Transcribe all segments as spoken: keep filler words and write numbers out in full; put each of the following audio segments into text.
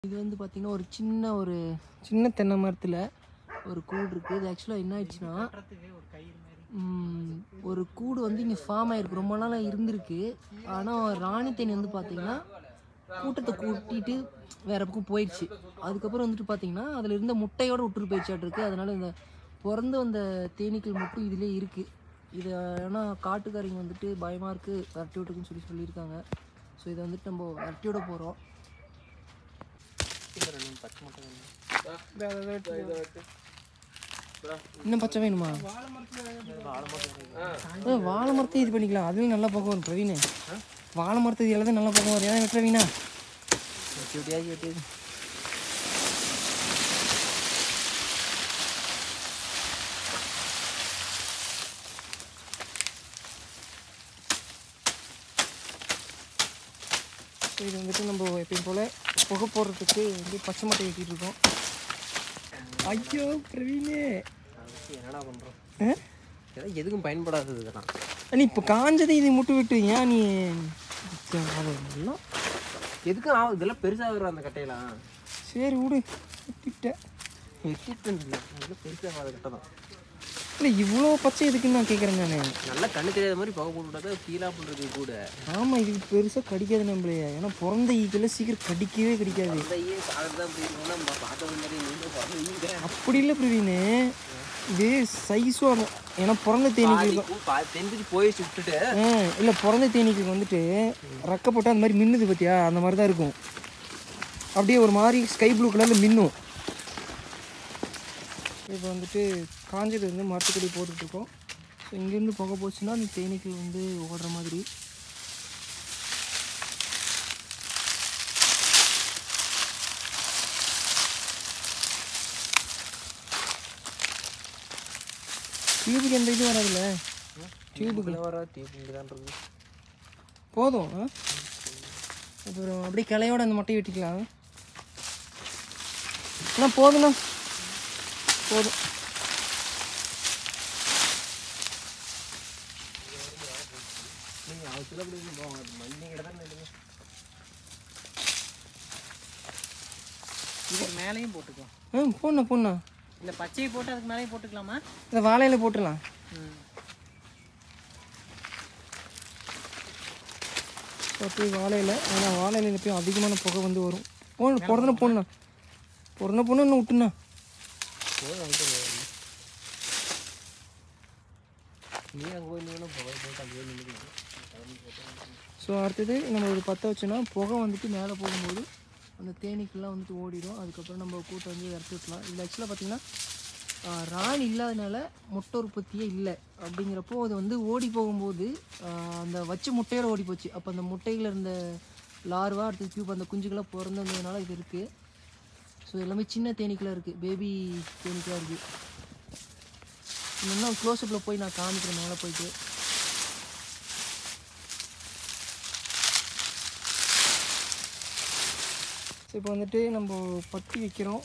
இது வந்து பார்த்திங்கன்னா ஒரு சின்ன ஒரு சின்ன தென்னை மரத்தில் ஒரு கூடு இருக்குது. இது ஆக்சுவலாக என்ன ஆயிடுச்சுன்னா ஒரு கூடு வந்து இங்கே ஃபார்ம் ஆகிருக்கு, ரொம்ப நாளாக இருந்திருக்கு. ஆனால் ராணி தேனி வந்து பார்த்திங்கன்னா கூட்டத்தை கூட்டிகிட்டு வேறு பக்கம் போயிடுச்சு. அதுக்கப்புறம் வந்துட்டு பார்த்திங்கன்னா அதில் இருந்த முட்டையோடு விட்டுட்டு போயிடுச்சாட்டிருக்கு. அதனால் இந்த பிறந்து வந்த தேனீக்கள் மட்டும் இதிலே இருக்குது. இதை ஆனால் காட்டுக்காரங்க வந்துட்டு பயமாக இருக்குது விரட்டி விட்டுக்குன்னு சொல்லி சொல்லியிருக்காங்க. ஸோ இதை வந்துட்டு நம்ம விரட்டி விட போகிறோம். இன்னும் பச்சை வேணுமா? வாழை மரத்தை இது பண்ணிக்கலாம், அதுவும் நல்லா பக்கம் வரும் பிரவீன். வாழை மரத்தை இது எல்லாத்தையும் நல்லா பக்கம் வரும். ஏன்னா வெட்டுறவீனா வெட்டி வெட்டியாகி வெட்டியது. இது வந்துட்டு நம்ம எப்பயும் போல் புகை போடுறதுக்கு வந்து பச்சை மட்டை வெட்டிகிட்டு இருக்கோம். ஐயோ பிரவீனே, என்னடா பண்ணுறோம்? எதுக்கும் பயன்படாதது இதெல்லாம். நீ இப்போ காஞ்சதை இது முட்டு விட்டு ஏன் நீ எதுக்கும் ஆகும்? இதெல்லாம் பெருசாக வரும் அந்த கட்டையெல்லாம். சரி விடு, வெட்டிட்டேன். வெட்டிட்டேன் இல்லை, அதெல்லாம் பெருசாக ஆகாத கட்டை தான். இல்லை இவ்வளோ பச்சை எதுக்குன்னு நான் கேட்குறேன். நான் நல்லா கண்ணு தெரியாத மாதிரி புகை போட்டு விட்டாதான் ஃபீலாக பண்ணுறது கூட. ஆமாம், இதுக்கு பெருசாக கடிக்காது நம்மளையே. ஏன்னா பிறந்த ஈக்கெல்லாம் சீக்கிரம் கடிக்கவே கடிக்காது. அப்படி இல்லை பிரவீனு, இது சைஸும் ஆகும். ஏன்னா பிறந்த தேனீக்கு போயிடுச்சு விட்டுட்டு இல்லை பிறந்த தேனீக்கு வந்துட்டு ரெக்க போட்டால் அந்த மாதிரி மின்னுது பார்த்தியா, அந்த மாதிரி தான் இருக்கும். அப்படியே ஒரு மாதிரி ஸ்கை ப்ளூ கலரில் மின்னும். இப்போ வந்துட்டு காஞ்சது வந்து மரத்துக்கடி போட்டுட்ருக்கோம். ஸோ இங்கேருந்து புகை போச்சுன்னா அந்த தேனீக்கள் வந்து ஓடுற மாதிரி. டியூபுக்கு எந்த இது வராதுல்ல, டியூபுக்கு வர டியூபுக்கு தான் இருக்குது. போதும். அப்புறம் அப்படியே கிளையோட அந்த மட்டையை வெட்டிக்கலாம். ஆனால் போதுண்ணா, போதும். இதுக்கு மேலேயும் போட்டுக்கோ. ஆ போண்ணா போண்ணா. இந்த பச்சையை போட்டு அதுக்கு மேலேயும் போட்டுக்கலாமா? இந்த வாழையில போட்டுடலாம். போட்டு வாழையில, ஆனால் வாழையில எப்பயும் அதிகமான புகை வந்து வரும். போன பிறந்த பொண்ணா பிறந்த பொண்ணு இன்னும் விட்டுண்ணா. ஸோ அடுத்தது நம்ம ஒரு பற்ற வச்சோன்னா புகை வந்துட்டு மேலே போகும்போது அந்த தேனீக்கெல்லாம் வந்துட்டு ஓடிடும். அதுக்கப்புறம் நம்ம கூட்டை வந்து இறக்கி விட்டலாம். இதில் ஆக்சுவலாக பார்த்திங்கன்னா ராணி இல்லாதனால முட்டை உற்பத்தியே இல்லை. அப்படிங்கிறப்போ அது வந்து ஓடி போகும்போது அந்த வச்ச முட்டையோடு ஓடி போச்சு. அப்போ அந்த முட்டையில் இருந்த லார்வா அடுத்து டியூப் அந்த குஞ்சுக்கெல்லாம் பிறந்ததுனால இது இருக்குது. ஸோ எல்லாமே சின்ன தேனீக்கெல்லாம் இருக்குது, பேபி தேனீக்கெல்லாம் இருக்குது. இன்னும் க்ளோஸ்அப்பில் போய் நான் காமிக்கிறேன் மேலே போயிட்டு. ஸோ இப்போ வந்துட்டு நம்ம பட்டி வைக்கிறோம்.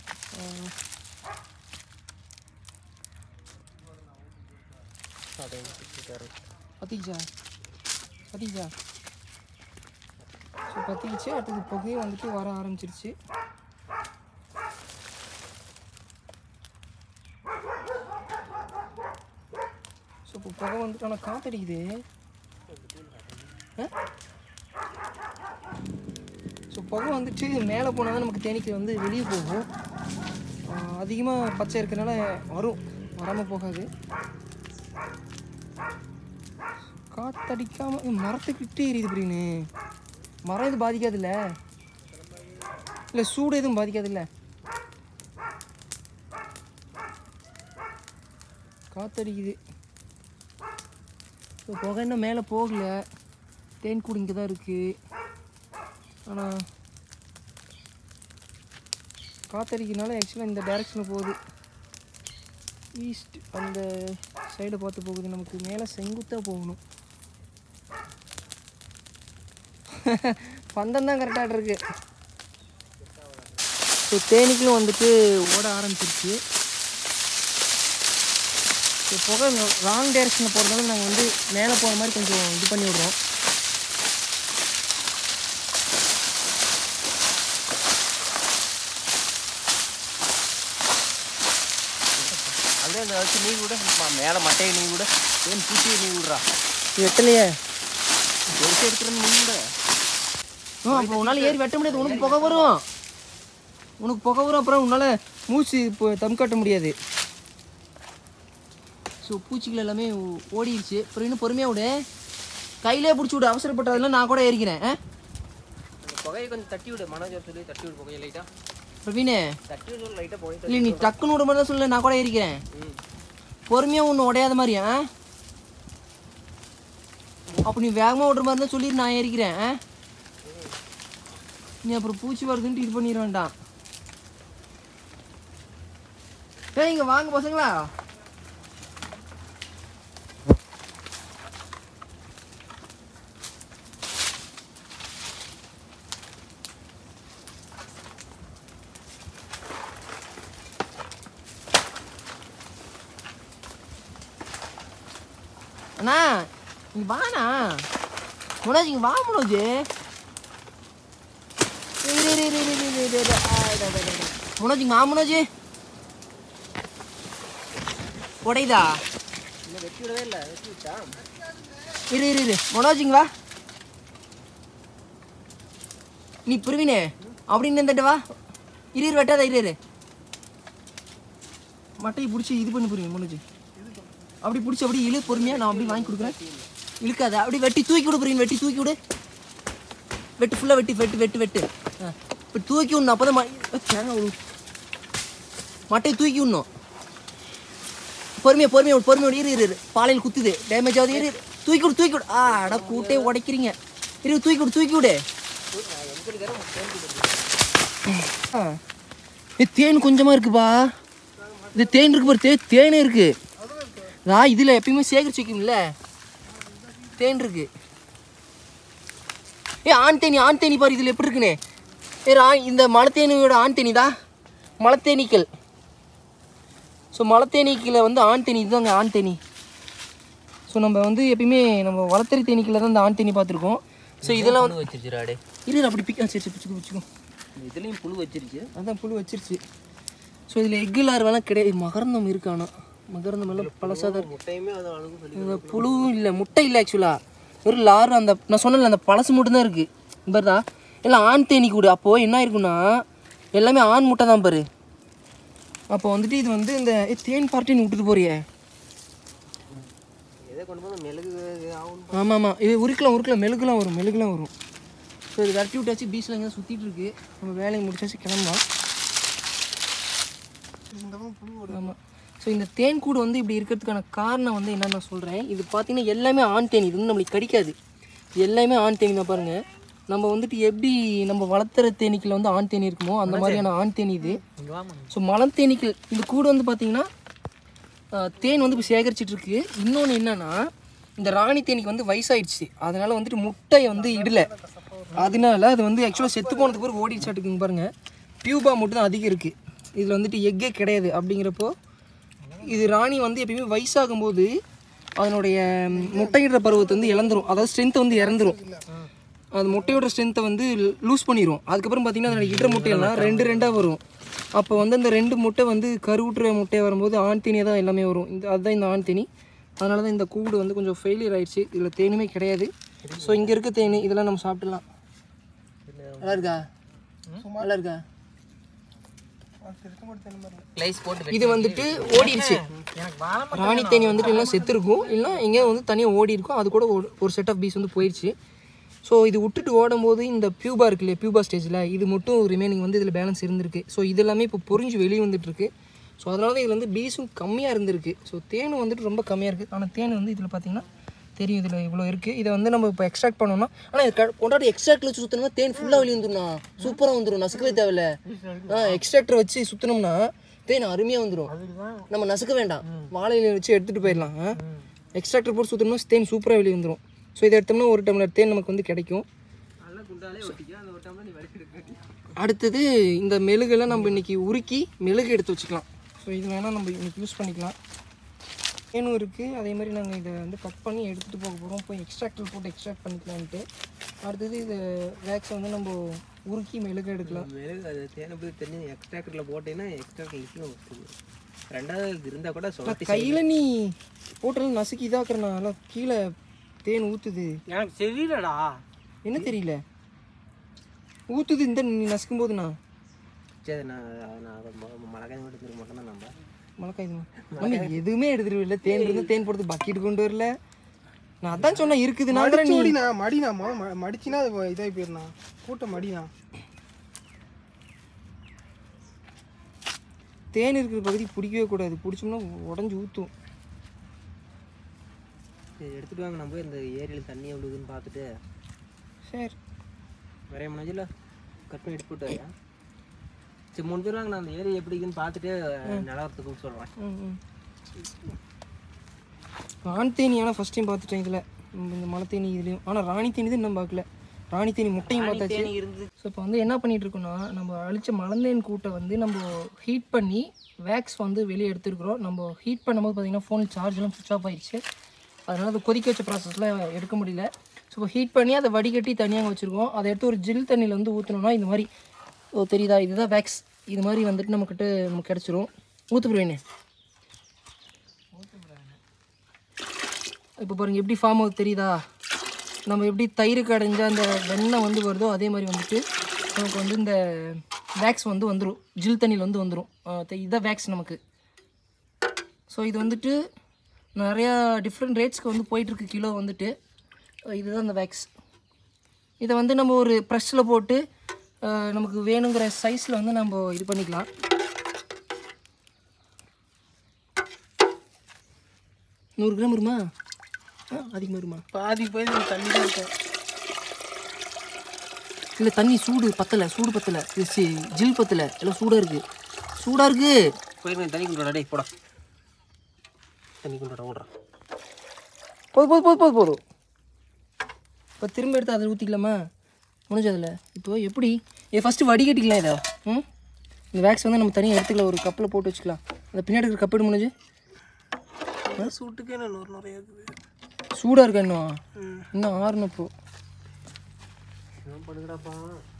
பத்திக்கிச்சா பத்திக்கிச்சா ஸோ பற்றிக்கிச்சு. அடுத்தது புகையை வந்துட்டு வர ஆரம்பிச்சிருச்சு. ஸோ இப்போ புகை வந்துட்டு ஆனால் காற்றடிக்குது. ஸோ புகை வந்துட்டு மேலே போனால் தான் நமக்கு தேனீக்கள் வந்து வெளியே போகும். அதிகமாக பச்சை இருக்கிறனால வரும், வராமல் போகாது. காற்றடிக்காமல் மரத்துக்கிட்டே எரியுது அப்படின்னு. மரம் எதுவும் பாதிக்காதுல்ல, இல்லை சூடு எதுவும் பாதிக்காதுல்ல. காற்றடிக்குது. ஸோ புகை இன்னும் மேலே போகலை, தேன் கூடு இங்கே தான் இருக்குது. ஆனால் காற்றடிக்கிறதுனால ஆக்சுவலாக இந்த டைரெக்ஷனில் போகுது, ஈஸ்ட் அந்த சைடை பார்த்து போகுது. நமக்கு மேலே செங்குத்தாக போகணும். பந்தம் தான் கரெக்டாக இருக்குது. ஸோ தேனீக்களும் வந்துட்டு ஓட ஆரம்பிச்சிருச்சு. ஸோ புகை ராங் டைரெக்ஷனில் போகிறதால நாங்கள் வந்து மேலே போகிற மாதிரி கொஞ்சம் இது பண்ணி விட்றோம். அப்படியே அந்த வச்சு நீ கூட மேலே மட்டையை நீ கூட ஏன் பூச்சியை நீ விடுறா வெட்டலையே பெருசு எடுத்துருந்து நீ கூட அப்புறம் உன்னால் ஏறி வெட்ட முடியாது, உனக்கு புகை வரும், உனக்கு புகை வரும், அப்புறம் உன்னால் மூச்சு இப்போ தம் கட்ட முடியாது. ஸோ பூச்சிகள் எல்லாமே ஓடிடுச்சு. அப்புறம் இன்னும் பொறுமையாக விடு, கையிலே பிடிச்சி விடு, அவசரப்பட்டதெல்லாம் நான் கூட ஏறிக்கிறேன். புகையை கொஞ்சம் தட்டி விடு, மனோஜர் சொல்லி தட்டி விடு புகையை லைட்டாக. பிரவீனே தட்டி விடு லைட்டாக போய் இல்லை, நீ டக்குன்னு விட மாதிரி தான் சொல்லு, நான் கூட ஏறிக்கிறேன். பொறுமையாக ஒன்று உடையாத மாதிரியா? அப்போ நீ வேகமாக விடுற மாதிரி தான் சொல்லிட்டு நான் ஏறிக்கிறேன். நீ அப்புறம் பூச்சி வருதுன்ட்டு இது பண்ணிட வேண்டாம். ஏய் இங்கே வாங்க பசங்களா. அண்ணா இங்கே வாண்ணா, மனோஜ் இங்கே வா மனோஜ். மனோஜ் இங்கே வா மனோஜ். உடையுதா? இன்னும் வெட்டி விடவே இல்லை, வெட்டி விட்டா இரு இரு இரு மனோஜ் இங்கே வா. நீ புரிவினே அப்படின்னு இருந்துட்டு வா. இரு இரு வெட்டாத, இரு இரு மட்டையை பிடிச்சி இது பண்ணி புரியுங்க மனோஜ். அப்படி பிடிச்சி அப்படி இழு பொறுமையாக, நான் அப்படி வாங்கி கொடுக்குறேன். இழுக்காத, அப்படி வெட்டி தூக்கி விடு புரியுங்க, வெட்டி தூக்கி விடு, வெட்டு ஃபுல்லாக வெட்டி வெட்டு வெட்டு வெட்டு ஆ இப்போ தூக்கி விடணும். அப்போ தான் தேங்காய் விடும், மட்டையை தூக்கி விடணும். பொறுமையாக பொறுமையாக விடு, பொறுமையோடு இரு இரு பாலையில் குத்துது, டேமேஜ் ஆகுது. இரு தூக்கி விடு தூக்கி விடு. ஆ அட கூட்டே உடைக்கிறீங்க. இரு தூக்கி விடு தூக்கி விடு. இது தேன் கொஞ்சமாக இருக்குப்பா, இது தேன் இருக்கு பாரு, தே தேனே இருக்குது. நான் இதில் எப்பயுமே சேகரிச்சு வைக்கும்ல, தேன் இருக்கு. ஏ ஆண் தேனி, ஆண் தேனி பாரு இதில் எப்படி இருக்குன்னு. ஏ ஆ இந்த மலைத்தேனியோட ஆண் தேனி தான் மலைத்தேனீக்கள். ஸோ மலைத்தேனீக்களை வந்து ஆண் தேனி, இதுதாங்க ஆண் தேனி. ஸோ நம்ம வந்து எப்பயுமே நம்ம வளர்த்தறி தேனீக்களை தான் இந்த ஆண் தேனி பார்த்துருக்கோம். ஸோ இதெல்லாம் வந்து வச்சிருச்சுராடே. இரு அப்படி பிக்கா சரி சரி பிடிச்சிக்கோ பிடிச்சிக்கோ. இதுலேயும் புழு வச்சிருச்சு, அதான் புழு வச்சிருச்சு. ஸோ இதில் எக்கு லார்வெல்லாம் கிடையாது, மகரந்தம் இருக்கு. ஆனால் மகரந்தம் எல்லாம் பழசாக முட்டையுமே அது அழகு சொல்லி புழுவும் இல்லை, முட்டை இல்லை ஆக்சுவலாக, ஒரு லார். அந்த நான் சொன்னல அந்த பழசு மட்டும்தான் இருக்குது பாருதா, எல்லாம் ஆண் தேனி கூடு. அப்போது என்ன இருக்குன்னா எல்லாமே ஆண் முட்டை தான் பாரு. அப்போ வந்துட்டு இது வந்து இந்த தேன் பார்ட்டின்னு விட்டுட்டு போறியே. எதை கொண்டு போனால் மெழுகு ஆகும். ஆமாம் ஆமாம், இது உருக்கலாம் உருக்கலாம் மெழுகுலாம் வரும், மெழுகுலாம் வரும். ஸோ இது விரட்டி விட்டாச்சு, பீச்சில் எங்கே சுற்றிட்டு இருக்கு. நம்ம வேலையை முடிச்சாச்சு, கிளம்பலாம். ஆமாம். ஸோ இந்த தேன் கூடு வந்து இப்படி இருக்கிறதுக்கான காரணம் வந்து என்னென்னு நான் சொல்கிறேன். இது பார்த்தீங்கன்னா எல்லாமே ஆண் தேனி, இது வந்து நம்மளுக்கு கடிக்காது, எல்லாமே ஆண் தேனி தான் பாருங்கள். நம்ம வந்துட்டு எப்படி நம்ம வளர்த்துற தேனீக்கள் வந்து ஆண் தேனி இருக்குமோ அந்த மாதிரியான ஆண் தேனி இது. ஸோ மலம் தேனீக்கள் இந்த கூடு வந்து பார்த்திங்கன்னா தேன் வந்து இப்போ சேகரிச்சிட்ருக்கு. இன்னொன்று என்னென்னா இந்த ராணி தேனிக்கு வந்து வயசாயிடுச்சு, அதனால் வந்துட்டு முட்டையை வந்து இடலை. அதனால அது வந்து ஆக்சுவலாக செத்து போனதுக்கு பிறகு ஓடிச்சாட்டுக்குங்க பாருங்கள். பியூபா மட்டும் தான் அதிகம் இருக்குது, இதில் வந்துட்டு எக்கே கிடையாது. அப்படிங்கிறப்போ இது ராணி வந்து எப்பயுமே வயசாகும்போது அதனுடைய முட்டையிடுற பருவத்தை வந்து இழந்துரும், அதாவது ஸ்ட்ரென்த்தை வந்து இறந்துரும். அது முட்டையோட ஸ்ட்ரென்த்தை வந்து லூஸ் பண்ணிடும். அதுக்கப்புறம் பார்த்திங்கன்னா அதோட இடற முட்டையெல்லாம் ரெண்டு ரெண்டாக வரும். அப்போ வந்து அந்த ரெண்டு முட்டை வந்து கருவுட்டுற முட்டையை வரும்போது ஆண் தேனியாக தான் எல்லாமே வரும். இந்த அதுதான் இந்த ஆண் தேனி. அதனால தான் இந்த கூடு வந்து கொஞ்சம் ஃபெயிலியர் ஆகிடுச்சு, இதில் தேனுமே கிடையாது. ஸோ இங்கே இருக்க தேனி இதெல்லாம் நம்ம சாப்பிடலாம். நல்லா இருக்கா? நல்லா இருக்கா? இது வந்துட்டு ஓடிடுச்சு. ராணி தேனி வந்துட்டு எல்லாம் செத்துருக்கும், இல்லை எங்கேயோ வந்து தனியாக ஓடி இருக்கும். அது கூட ஒரு செட் ஆஃப் பீஸ் வந்து போயிடுச்சு. ஸோ இது விட்டுட்டு ஓடும்போது இந்த பியூபா இருக்கு இல்லையா, பியூபா ஸ்டேஜில் இது மட்டும் ரிமைனிங் வந்து இதில் பேலன்ஸ் இருந்திருக்கு. ஸோ இதெல்லாமே இப்போ பொறிஞ்சு வெளியே வந்துட்டுருக்கு. ஸோ அதனால தான் இதில் வந்து பீஸும் கம்மியாக இருந்திருக்கு. ஸோ தேனும் வந்துட்டு ரொம்ப கம்மியாக இருக்குது. ஆனால் தேன் வந்து இதில் பார்த்திங்கன்னா தெரியும், இதில் இவ்வளோ இருக்குது. இதை வந்து நம்ம இப்போ எக்ஸ்ட்ராக்ட் பண்ணோம்னா, ஆனால் இது கொண்டாடி எக்ஸ்ட்ராக்டில் வச்சு சுற்றினோம்னா தேன் ஃபுல்லாக வெளியே வந்துடும், சூப்பராக வந்துடும், நசுக்கவே தேவையில்ல. ஆ எக்ஸ்ட்ராக்டரை வச்சு சுற்றினோம்னா தேன் அருமையாக வந்துடும், நம்ம நசுக்க வேண்டாம், வாழையில வச்சு எடுத்துகிட்டு போயிடலாம். எக்ஸ்ட்ராக்டர் போட்டு சுற்றினோம்னா தேன் சூப்பராக வெளியே வந்துடும். ஸோ இதை எடுத்தோம்னா ஒரு டம்ளர் தேன் நமக்கு வந்து கிடைக்கும். அடுத்தது இந்த மெழுகெல்லாம் நம்ம இன்றைக்கி உருக்கி மெழுகு எடுத்து வச்சுக்கலாம். ஸோ இது வேணால் நம்ம இன்றைக்கி யூஸ் பண்ணிக்கலாம். தேனும் இருக்குது. அதே மாதிரி நாங்கள் இதை வந்து கட் பண்ணி எடுத்துகிட்டு போக போகிறோம். போய் எக்ஸ்ட்ராக்டர் போட்டு எக்ஸ்ட்ராக்ட் பண்ணிக்கலான்ட்டு. அடுத்தது இது வேக்ஸை வந்து நம்ம உருக்கி மெழுகு எடுக்கலாம். மெழுகு அது தேனை போய் தெரிஞ்சு எக்ஸ்ட்ராக்டரில் போட்டீங்கன்னா எக்ஸ்ட்ராக்டர் லிஸ்ட்டில் வச்சுருது. ரெண்டாவது இருந்தால் கூட சொல்ல கையில் நீ போட்டெல்லாம் நசுக்கி இதாக்குறனால கீழே தேன் ஊற்றுது. எனக்கு தெரியலடா. என்ன தெரியல? ஊற்றுது இந்த நீ நசுக்கும் போதுண்ணா. சரி நான் நான் மழைக்காய் மட்டும் திரும்ப மட்டும் தான் நம்ம மழைக்காய் நம்ம எதுவுமே எடுத்துட்டு இல்லை. தேன் இருந்து தேன் போடுறது பக்கெட்டு கொண்டு வரல. நான் அதான் சொன்னேன் இருக்குதுண்ணா. மடினா மடினா மடிச்சுன்னா அது இதாகி போயிருந்தா கூட்டம் மடினா. தேன் இருக்கிற பகுதி பிடிக்கவே கூடாது. பிடிச்சோம்னா உடஞ்சி ஊற்றும். சரி எடுத்துகிட்டு வாங்க. நம்ம இந்த ஏரியில் தண்ணி எவ்வளோதுன்னு பார்த்துட்டு சரி வரைய முடிஞ்சில்ல கட் பண்ணி எடுத்து போட்டு வரையா. சரி முடிஞ்சிடலாங்க. நான் அந்த ஏரி எப்படி இருக்குன்னு பார்த்துட்டு நிலவரத்துக்குன்னு சொல்கிறேன். ம் ஆண் தேனி ஆனால் ஃபஸ்ட் டைம் பார்த்துட்டேன் இதில். இந்த மலை தேனி இதுலேயும். ஆனால் ராணி தேனி தான் நம்ம பார்க்கல. ராணி தேனி முட்டையும் பார்த்தாச்சு. ஸோ இப்போ வந்து என்ன பண்ணிகிட்டு இருக்கோம்னா நம்ம அழிச்ச மலந்தேன் கூட்டை வந்து நம்ம ஹீட் பண்ணி வேக்ஸ் வந்து வெளியே எடுத்துருக்குறோம். நம்ம ஹீட் பண்ணும்போது பார்த்திங்கன்னா ஃபோன் சார்ஜெலாம் சுவிட்ச் ஆஃப் ஆகிடுச்சு. அதனால் அது கொதிக்க வச்ச ப்ராசஸில் எடுக்க முடியல. ஸோ இப்போ ஹீட் பண்ணி அதை வடிகட்டி தனியாக வச்சுருக்கோம். அதை எடுத்து ஒரு ஜில் தண்ணியில் வந்து ஊற்றணும்னா இந்த மாதிரி ஓ தெரியுதா, இதுதான் வேக்ஸ். இது மாதிரி வந்துட்டு நம்மக்கிட்ட நமக்கு கிடச்சிரும். ஊற்றுப்புருவேனே இப்போ பாருங்கள் எப்படி ஃபார்ம் ஆகுது தெரியுதா. நம்ம எப்படி தயிருக்கு அடைஞ்ச அந்த வெண்ணெய் வந்து வருதோ அதே மாதிரி வந்துட்டு நமக்கு வந்து இந்த வேக்ஸ் வந்து வந்துடும். ஜில் தண்ணியில் வந்து வந்துடும். இதுதான் வேக்ஸ் நமக்கு. ஸோ இது வந்துட்டு நிறையா டிஃப்ரெண்ட் ரேட்ஸ்க்கு வந்து போயிட்டுருக்கு கிலோ வந்துட்டு. இதுதான் இந்த வேக்ஸ். இதை வந்து நம்ம ஒரு ப்ரெஷ்ஷில் போட்டு நமக்கு வேணுங்கிற சைஸில் வந்து நம்ம இது பண்ணிக்கலாம். நூறு கிராம் வருமா? ஆ அதிகமாக வருமா? பாதி போய் தண்ணி தான் இருக்கும். இல்லை தண்ணி சூடு பத்தலை. சூடு பத்தலை. இது ஜில் பத்தலை. எல்லாம் சூடாக இருக்குது. சூடாக இருக்குது. போய் தண்ணி கொண்டு டே போடா. தண்ணி கொண்டு ஓடுறான். போது போது போது போது போதும். இப்போ திரும்ப எடுத்து அதில் ஊற்றிக்கலாமா? முடிஞ்சதில்ல. இப்போ எப்படி இதை ஃபஸ்ட்டு வடிகட்டிக்கலாம். இதை ம் இந்த வேக்ஸ் வந்து நம்ம தனியாக எடுத்துக்கலாம். ஒரு கப்பில் போட்டு வச்சுக்கலாம். அந்த பின்னாடி இருக்கிற கப்பு எடு முடிஞ்சு. சூட்டுக்கே நான் நூறு நிறைய இருக்குது. சூடாக இருக்கா இன்னும்? இன்னும் ஆறுனப்போ என்ன பண்ணுங்கடாப்பா.